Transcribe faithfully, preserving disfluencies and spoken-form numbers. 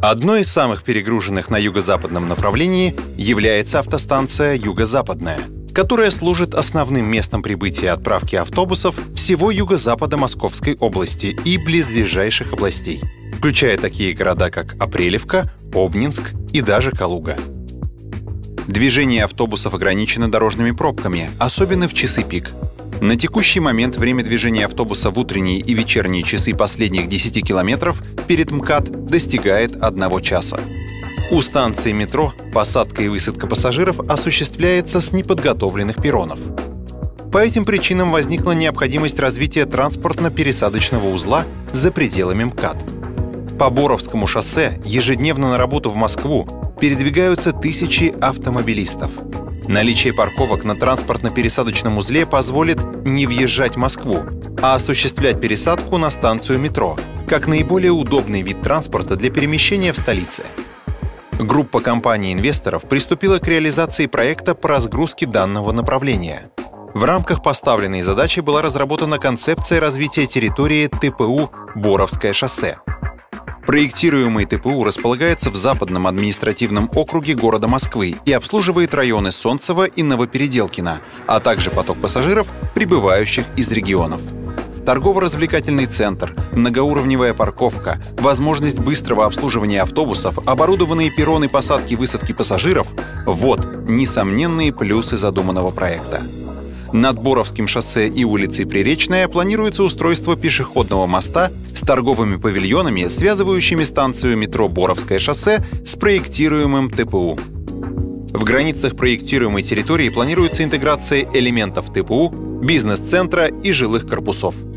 Одной из самых перегруженных на юго-западном направлении является автостанция «Юго-Западная», которая служит основным местом прибытия и отправки автобусов всего юго-запада Московской области и близлежащих областей, включая такие города, как Апрелевка, Обнинск и даже Калуга. Движение автобусов ограничено дорожными пробками, особенно в часы пик. На текущий момент время движения автобуса в утренние и вечерние часы последних десяти километров перед МКАД достигает одного часа. У станции метро посадка и высадка пассажиров осуществляется с неподготовленных перронов. По этим причинам возникла необходимость развития транспортно-пересадочного узла за пределами МКАД. По Боровскому шоссе ежедневно на работу в Москву передвигаются тысячи автомобилистов. Наличие парковок на транспортно-пересадочном узле позволит не въезжать в Москву, а осуществлять пересадку на станцию метро, как наиболее удобный вид транспорта для перемещения в столице. Группа компаний-инвесторов приступила к реализации проекта по разгрузке данного направления. В рамках поставленной задачи была разработана концепция развития территории ТПУ «Боровское шоссе». Проектируемый ТПУ располагается в Западном административном округе города Москвы и обслуживает районы Солнцево и Новопеределкино, а также поток пассажиров, прибывающих из регионов. Торгово-развлекательный центр, многоуровневая парковка, возможность быстрого обслуживания автобусов, оборудованные перроны посадки и высадки пассажиров — вот несомненные плюсы задуманного проекта. Над Боровским шоссе и улицей Приречная планируется устройство пешеходного моста с торговыми павильонами, связывающими станцию метро Боровское шоссе с проектируемым ТПУ. В границах проектируемой территории планируется интеграция элементов ТПУ, бизнес-центра и жилых корпусов.